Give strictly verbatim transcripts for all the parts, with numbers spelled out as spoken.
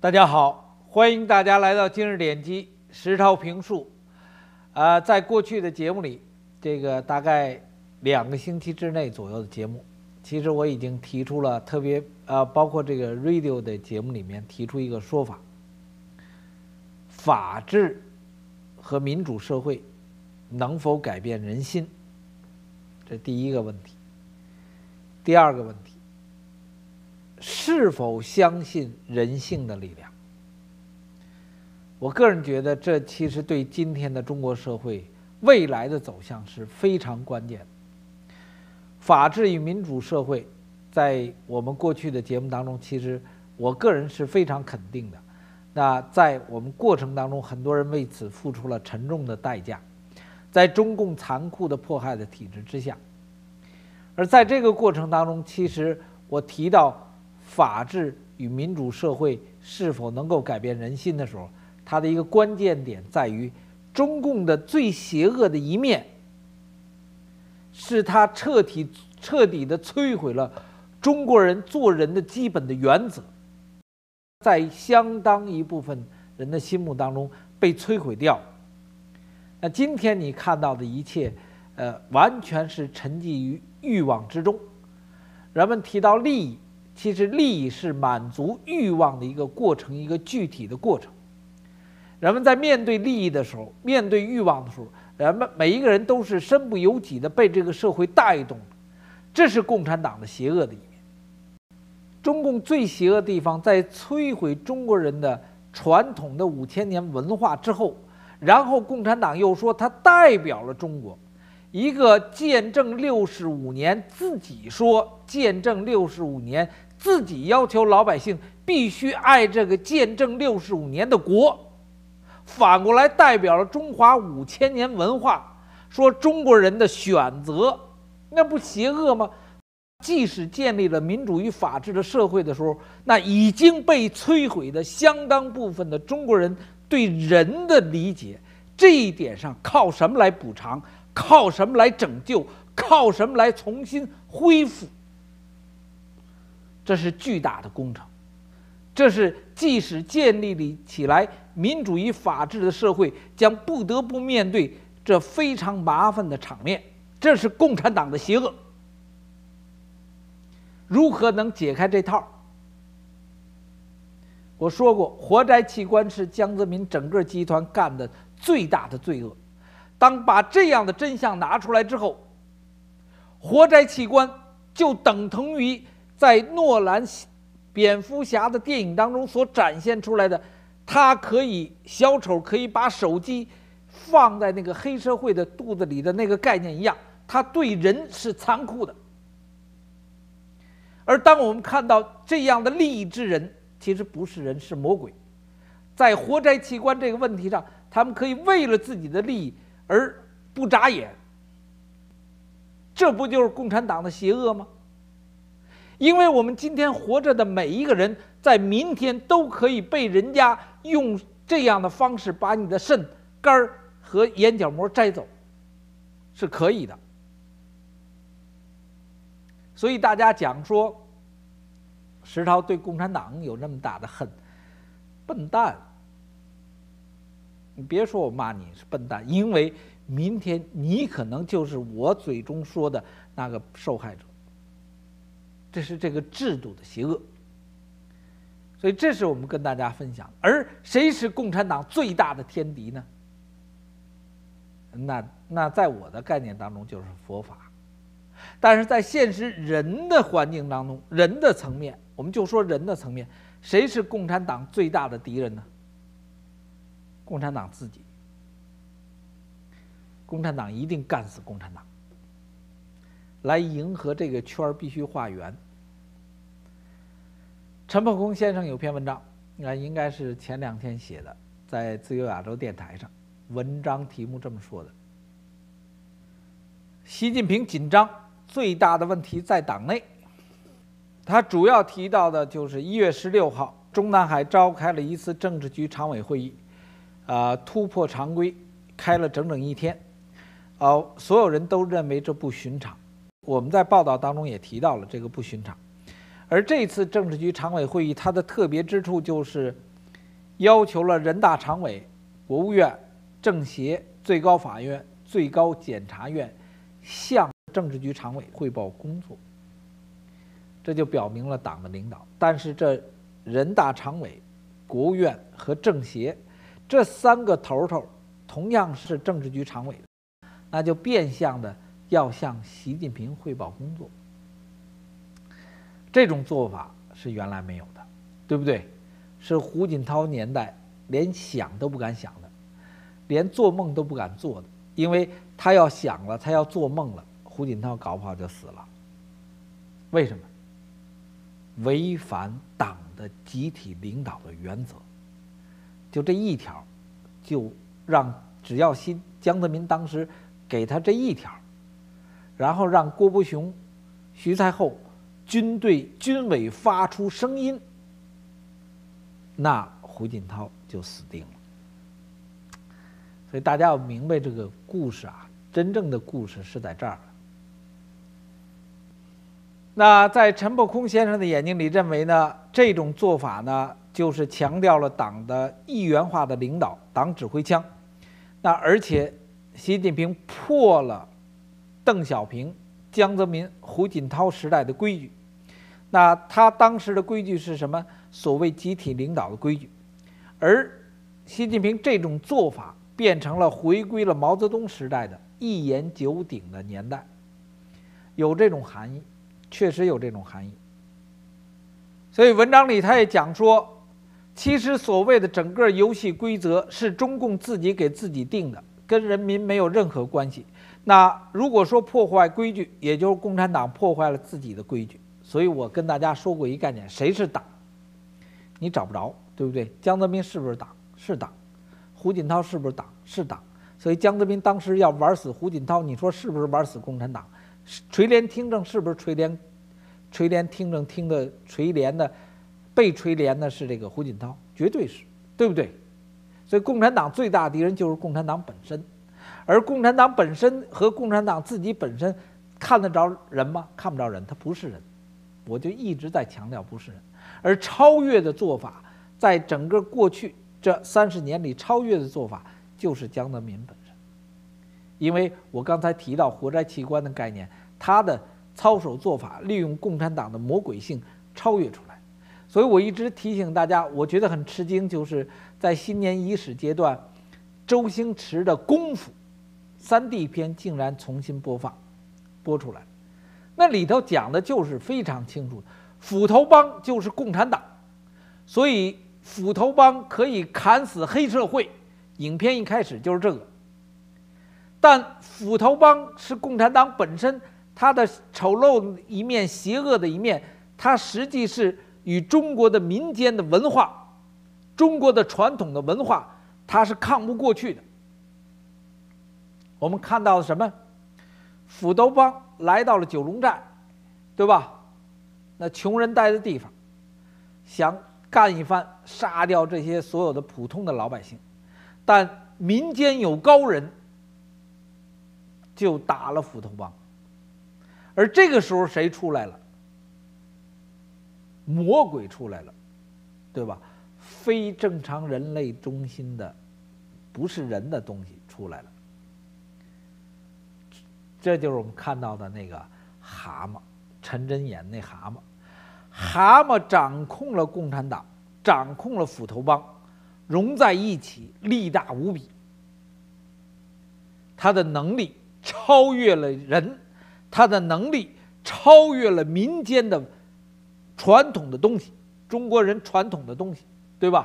大家好，欢迎大家来到今日点击实操评述。呃，在过去的节目里，这个大概两个星期之内左右的节目，其实我已经提出了特别呃，包括这个 radio 的节目里面提出一个说法：法治和民主社会能否改变人心？这第一个问题。第二个问题，是否相信人性的力量？我个人觉得，这其实对今天的中国社会未来的走向是非常关键的。法治与民主社会，在我们过去的节目当中，其实我个人是非常肯定的。那在我们过程当中，很多人为此付出了沉重的代价，在中共残酷的迫害的体制之下。而在这个过程当中，其实我提到法治与民主社会是否能够改变人心的时候，它的一个关键点在于，中共的最邪恶的一面，是它彻底彻底的摧毁了中国人做人的基本的原则，在相当一部分人的心目当中被摧毁掉。那今天你看到的一切，呃，完全是沉寂于欲望之中。人们提到利益，其实利益是满足欲望的一个过程，一个具体的过程。人们在面对利益的时候，面对欲望的时候，人们每一个人都是身不由己的被这个社会带动的，这是共产党的邪恶的一面。中共最邪恶的地方，在摧毁中国人的传统的五千年文化之后，然后共产党又说它代表了中国。一个建政六十五年，自己说建政六十五年，自己要求老百姓必须爱这个建政六十五年的国，反过来代表了中华五千年文化，说中国人的选择，那不邪恶吗？即使建立了民主与法治的社会的时候，那已经被摧毁的相当部分的中国人对人的理解，这一点上靠什么来补偿？靠什么来拯救？靠什么来重新恢复？这是巨大的工程，这是即使建立起来民主与法治的社会，将不得不面对这非常麻烦的场面。这是共产党的邪恶。如何能解开这套？我说过，活摘器官是江泽民整个集团干的最大的罪恶。当把这样的真相拿出来之后，活摘器官就等同于在诺兰蝙蝠侠的电影当中所展现出来的，他可以小丑可以把手机放在那个黑社会的肚子里的那个概念一样，他对人是残酷的。而当我们看到这样的利益之人，其实不是人，是魔鬼。在活摘器官这个问题上，他们可以为了自己的利益而不眨眼，这不就是共产党的邪恶吗？因为我们今天活着的每一个人，在明天都可以被人家用这样的方式把你的肾、肝和眼角膜摘走，是可以的。所以大家讲说，石涛对共产党有那么大的恨，笨蛋！你别说我骂你是笨蛋，因为明天你可能就是我嘴中说的那个受害者。这是这个制度的邪恶。所以这是我们跟大家分享。而谁是共产党最大的天敌呢？那那在我的概念当中就是佛法。但是在现实人的环境当中，人的层面，我们就说人的层面，谁是共产党最大的敌人呢？共产党自己。共产党一定干死共产党，来迎合这个圈必须画圆。陈破空先生有篇文章，啊，应该是前两天写的，在自由亚洲电台上，文章题目这么说的：习近平紧张，最大的问题在党内。他主要提到的就是一月十六号，中南海召开了一次政治局常委会议，啊，突破常规，开了整整一天，呃，所有人都认为这不寻常。我们在报道当中也提到了这个不寻常。而这次政治局常委会议，它的特别之处就是要求了人大常委、国务院、政协、最高法院、最高检察院向政治局常委汇报工作，这就表明了党的领导。但是这人大常委、国务院和政协这三个头头同样是政治局常委，那就变相的要向习近平汇报工作。这种做法是原来没有的，对不对？是胡锦涛年代连想都不敢想的，连做梦都不敢做的，因为他要想了，他要做梦了，胡锦涛搞不好就死了。为什么？违反党的集体领导的原则，就这一条，就让只要新江泽民当时给他这一条，然后让郭伯雄、徐才厚军队军委发出声音，那胡锦涛就死定了。所以大家要明白这个故事啊，真正的故事是在这儿。那在陈伯空先生的眼睛里认为呢，这种做法呢，就是强调了党的一元化的领导，党指挥枪。那而且习近平破了邓小平、江泽民、胡锦涛时代的规矩。那他当时的规矩是什么？所谓集体领导的规矩。而习近平这种做法变成了回归了毛泽东时代的一言九鼎的年代，有这种含义，确实有这种含义。所以文章里他也讲说，其实所谓的整个游戏规则是中共自己给自己定的，跟人民没有任何关系。那如果说破坏规矩，也就是共产党破坏了自己的规矩。所以我跟大家说过一概念，谁是党？你找不着，对不对？江泽民是不是党？是党。胡锦涛是不是党？是党。所以江泽民当时要玩死胡锦涛，你说是不是玩死共产党？垂帘听政是不是垂帘？垂帘听政听的垂帘的，被垂帘的是这个胡锦涛，绝对是，对不对？所以共产党最大的敌人就是共产党本身，而共产党本身和共产党自己本身看得着人吗？看不着人，他不是人。我就一直在强调不是人，而超越的做法，在整个过去这三十年里，超越的做法就是江泽民本身。因为我刚才提到活摘器官的概念，他的操守做法利用共产党的魔鬼性超越出来，所以我一直提醒大家，我觉得很吃惊，就是在新年伊始阶段，周星驰的《功夫》三 D 片竟然重新播放播出来。那里头讲的就是非常清楚，斧头帮就是共产党，所以斧头帮可以砍死黑社会。影片一开始就是这个，但斧头帮是共产党本身，它的丑陋一面、邪恶的一面，它实际是与中国的民间的文化、中国的传统的文化，它是抗不过去的。我们看到了什么？斧头帮来到了九龙寨，对吧？那穷人待的地方，想干一番，杀掉这些所有的普通的老百姓，但民间有高人，就打了斧头帮。而这个时候谁出来了？魔鬼出来了，对吧？非正常人类中心的，不是人的东西出来了。这就是我们看到的那个蛤蟆，陈真演那蛤蟆，蛤蟆掌控了共产党，掌控了斧头帮，融在一起，力大无比。他的能力超越了人，他的能力超越了民间的传统的东西，中国人传统的东西，对吧？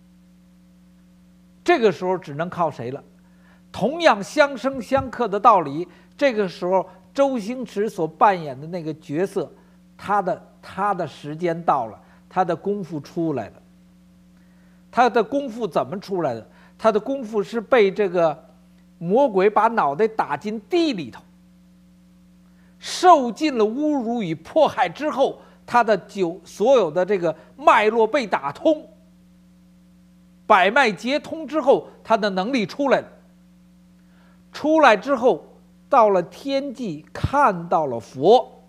这个时候只能靠谁了？同样相生相克的道理，这个时候周星驰所扮演的那个角色，他的他的时间到了，他的功夫出来了。他的功夫怎么出来的？他的功夫是被这个魔鬼把脑袋打进地里头，受尽了侮辱与迫害之后，他的九所有的这个脉络被打通，百脉皆通之后，他的能力出来了。出来之后，到了天际，看到了佛，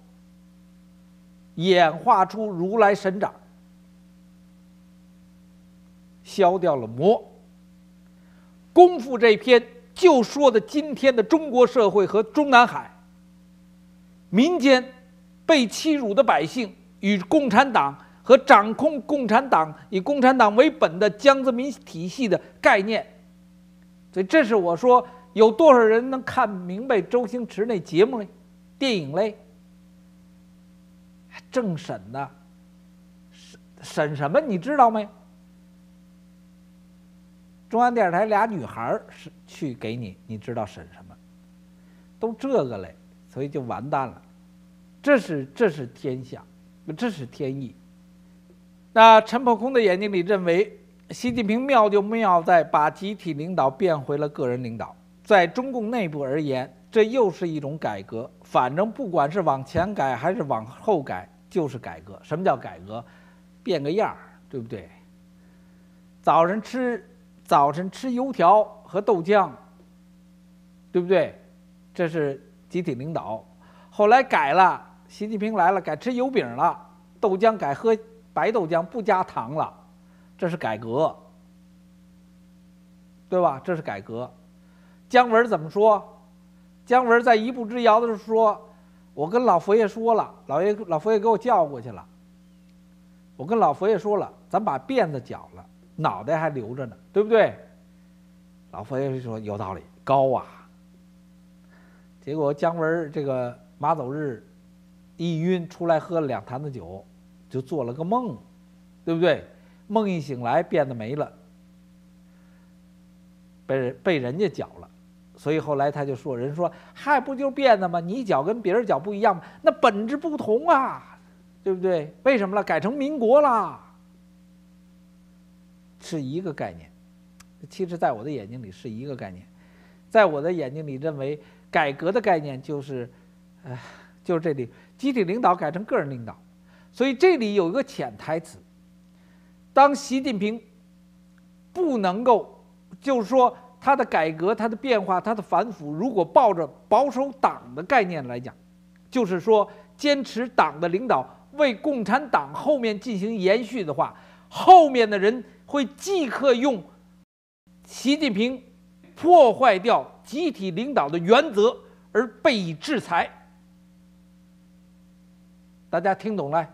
演化出如来神掌， 消掉了魔。功夫这篇就说的今天的中国社会和中南海民间被欺辱的百姓与共产党和掌控共产党以共产党为本的江泽民体系的概念。所以这是我说有多少人能看明白周星驰那节目嘞，电影嘞？政审呢、啊？审什么？你知道没？中央电视台俩女孩是去给你，你知道审什么？都这个嘞，所以就完蛋了。这是这是天下，这是天意。那陈破空的眼睛里认为，习近平妙就妙在把集体领导变回了个人领导。在中共内部而言，这又是一种改革。反正不管是往前改还是往后改，就是改革。什么叫改革？变个样，对不对？早晨吃早晨吃油条和豆浆，对不对？这是集体领导。后来改了，习近平来了，改吃油饼了，豆浆改喝白豆浆，不加糖了，这是改革，对吧？这是改革。姜文怎么说？姜文在一步之遥的时候说：“我跟老佛爷说了，老爷老佛爷给我叫过去了。我跟老佛爷说了，咱把辫子绞了，脑袋还留着呢，对不对？”老佛爷说：“有道理，高啊。”结果姜文这个马走日一晕，出来喝了两坛子酒，就做了个梦，对不对？梦一醒来，辫子没了，被被人家绞了。所以后来他就说：“人说，嗨，不就是辫子吗？你绞跟别人绞不一样吗？那本质不同啊，对不对？为什么了？改成民国了，是一个概念。其实，在我的眼睛里是一个概念，在我的眼睛里认为，改革的概念就是，呃，就是这里集体领导改成个人领导。所以这里有一个潜台词：当习近平不能够，就是说。”他的改革、他的变化、他的反腐，如果抱着保守党的概念来讲，就是说坚持党的领导，为共产党后面进行延续的话，后面的人会即刻用习近平破坏掉集体领导的原则而被以制裁。大家听懂了？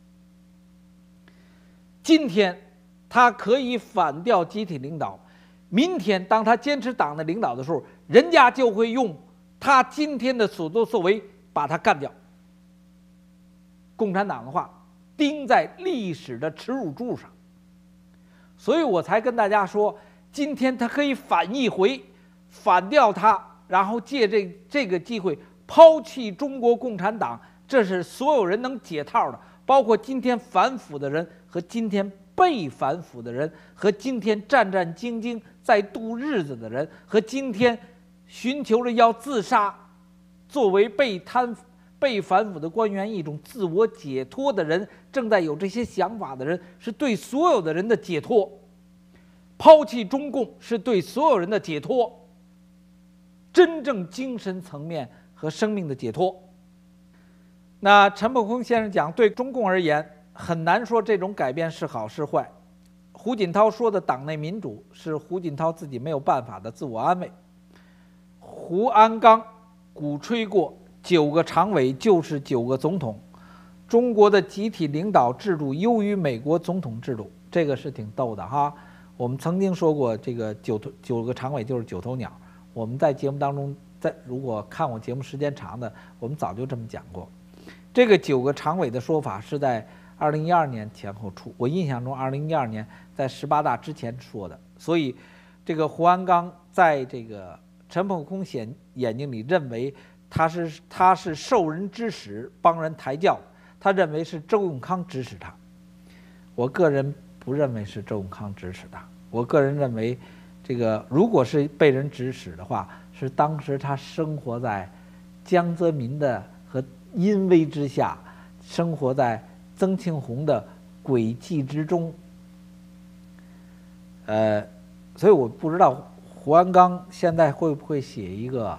今天他可以反掉集体领导。明天当他坚持党的领导的时候，人家就会用他今天的所作所为把他干掉。共产党的话钉在历史的耻辱柱上。所以我才跟大家说，今天他可以反一回，反掉他，然后借这这个机会抛弃中国共产党，这是所有人能解套的，包括今天反腐的人和今天被反腐的人，和今天战战兢兢在度日子的人，和今天寻求着要自杀，作为被贪被反腐的官员一种自我解脱的人，正在有这些想法的人，是对所有的人的解脱。抛弃中共是对所有人的解脱，真正精神层面和生命的解脱。那陈破空先生讲，对中共而言，很难说这种改变是好是坏。胡锦涛说的党内民主是胡锦涛自己没有办法的自我安慰。胡鞍钢鼓吹过九个常委就是九个总统，中国的集体领导制度优于美国总统制度，这个是挺逗的哈。我们曾经说过，这个九头九个常委就是九头鸟。我们在节目当中，在如果看我节目时间长的，我们早就这么讲过。这个九个常委的说法是在二零一二年前后出，我印象中二零一二年在十八大之前说的。所以，这个胡鞍钢在这个陈破空眼眼睛里认为他是他是受人指使，帮人抬轿，他认为是周永康指使他。我个人不认为是周永康指使他，我个人认为，这个如果是被人指使的话，是当时他生活在江泽民的和淫威之下，生活在曾庆红的诡计之中。呃，所以我不知道胡鞍钢现在会不会写一个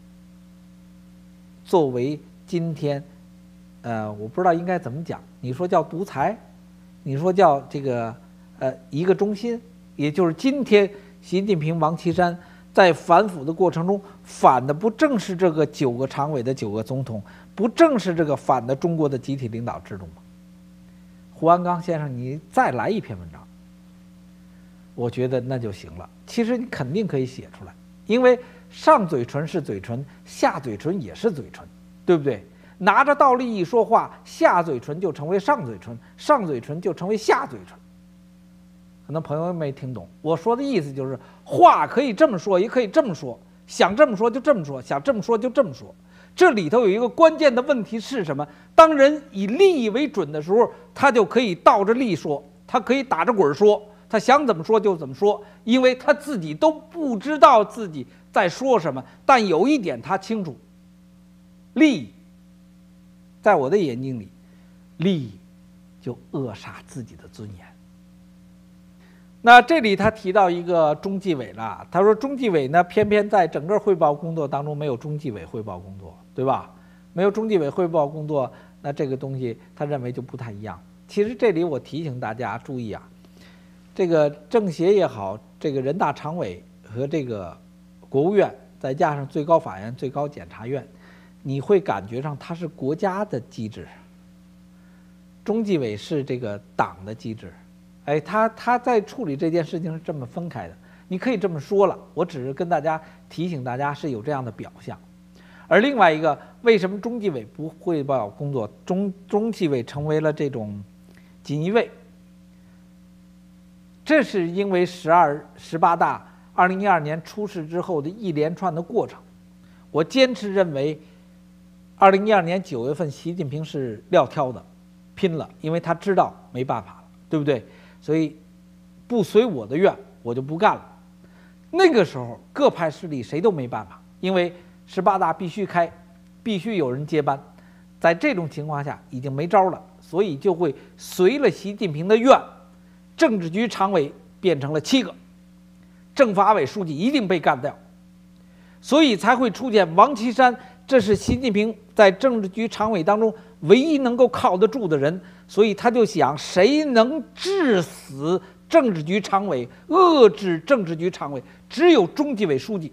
作为今天，呃，我不知道应该怎么讲。你说叫独裁，你说叫这个呃一个中心， 也就是今天习近平、王岐山在反腐的过程中，反的不正是这个九个常委的九个总统，不正是这个反的中国的集体领导制度吗？胡鞍钢先生，你再来一篇文章，我觉得那就行了。其实你肯定可以写出来，因为上嘴唇是嘴唇，下嘴唇也是嘴唇，对不对？拿着倒立一说话，下嘴唇就成为上嘴唇，上嘴唇就成为下嘴唇。可能朋友没听懂，我说的意思就是，话可以这么说，也可以这么说，想这么说就这么说，想这么说就这么说。这里头有一个关键的问题是什么？当人以利益为准的时候，他就可以倒着利说，他可以打着滚说，他想怎么说就怎么说，因为他自己都不知道自己在说什么。但有一点他清楚，利益在我的眼睛里，利益就扼杀自己的尊严。那这里他提到一个中纪委了，他说中纪委呢，偏偏在整个汇报工作当中没有中纪委汇报工作，对吧？没有中纪委汇报工作，那这个东西他认为就不太一样。其实这里我提醒大家注意啊，这个政协也好，这个人大常委和这个国务院，再加上最高法院、最高检察院，你会感觉上它是国家的机制，中纪委是这个党的机制。哎，他他在处理这件事情是这么分开的，你可以这么说了。我只是跟大家提醒大家是有这样的表象。而另外一个，为什么中纪委不汇报工作，中中纪委成为了这种锦衣卫？这是因为十二十八大二零一二年出事之后的一连串的过程。我坚持认为，二零一二年九月份，习近平是撂挑的，拼了，因为他知道没办法了，对不对？所以不随我的愿，我就不干了。那个时候各派势力谁都没办法，因为十八大必须开，必须有人接班。在这种情况下已经没招了，所以就会随了习近平的愿，政治局常委变成了七个，政法委书记一定被干掉，所以才会出现王岐山，这是习近平在政治局常委当中唯一能够靠得住的人。所以他就想，谁能治死政治局常委，遏制政治局常委，只有中纪委书记，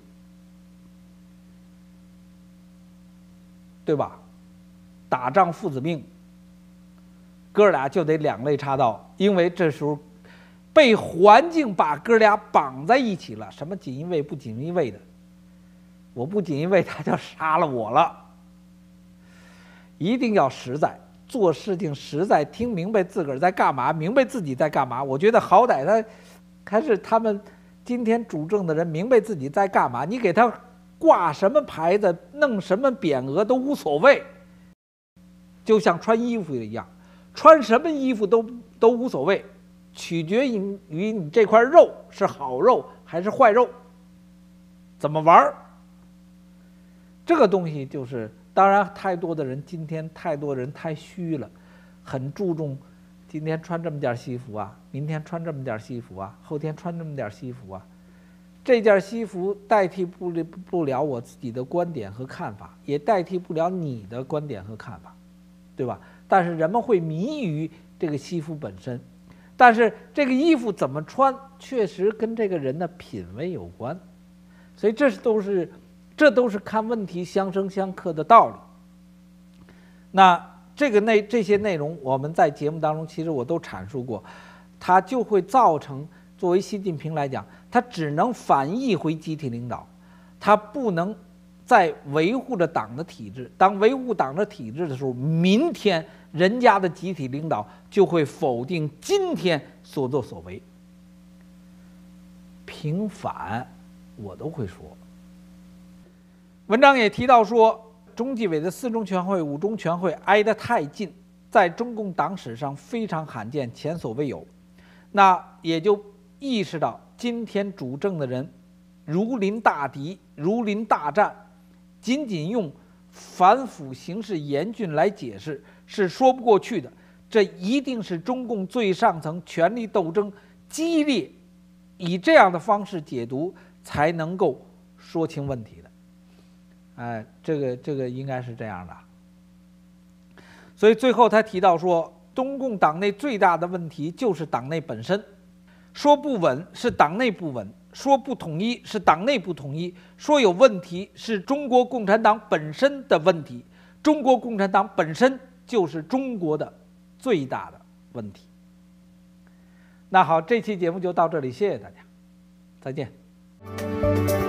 对吧？打仗父子兵，哥俩就得两肋插刀，因为这时候被环境把哥俩绑在一起了。什么锦衣卫不锦衣卫的，我不锦衣卫，他就杀了我了。一定要实在。做事情实在，听明白自个儿在干嘛，明白自己在干嘛。我觉得好歹他还是他们今天主政的人明白自己在干嘛。你给他挂什么牌子，弄什么匾额都无所谓，就像穿衣服一样，穿什么衣服都都无所谓，取决于于你这块肉是好肉还是坏肉，怎么玩。这个东西就是。当然，太多的人今天太多人太虚了，很注重今天穿这么件西服啊，明天穿这么件西服啊，后天穿这么件西服啊。这件西服代替不了不了我自己的观点和看法，也代替不了你的观点和看法，对吧？但是人们会迷于这个西服本身，但是这个衣服怎么穿，确实跟这个人的品味有关，所以这都是。这都是看问题相生相克的道理。那这个内这些内容，我们在节目当中其实我都阐述过，它就会造成作为习近平来讲，他只能反议回集体领导，他不能再维护着党的体制。当维护党的体制的时候，明天人家的集体领导就会否定今天所作所为。平反，我都会说。文章也提到说，中纪委的四中全会、五中全会挨得太近，在中共党史上非常罕见，前所未有。那也就意识到，今天主政的人如临大敌，如临大战，仅仅用反腐形势严峻来解释是说不过去的。这一定是中共最上层权力斗争激烈，以这样的方式解读，才能够说清问题的。哎，这个这个应该是这样的。所以最后他提到说，中共党内最大的问题就是党内本身， 说不稳是党内不稳，说不统一是党内不统一，说有问题是中国共产党本身的问题。中国共产党本身就是中国的最大的问题。那好，这期节目就到这里，谢谢大家，再见。